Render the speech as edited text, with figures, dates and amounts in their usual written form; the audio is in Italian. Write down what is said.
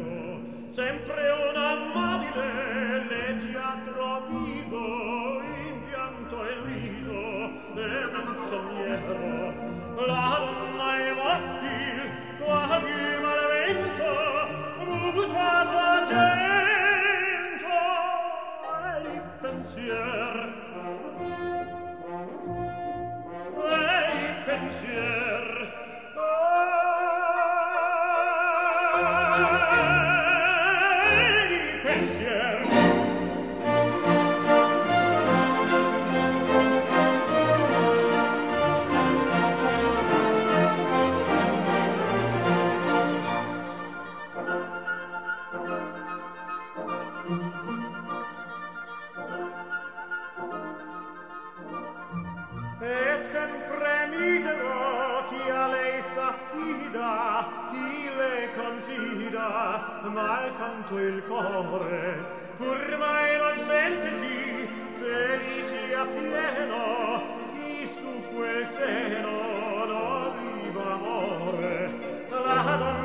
pensiero, sempre un amabile leggiadro viso, in pianto e riso e menzognero. La donna è mobile, quasi malvento, mutato gento, e di pensier, pensier, di pensier. È sempre misero chi a lei s'affida, chi le confida, mal canto il core, pur mai non sentesi felici a pieno, chi su quel seno non viva amore. La donna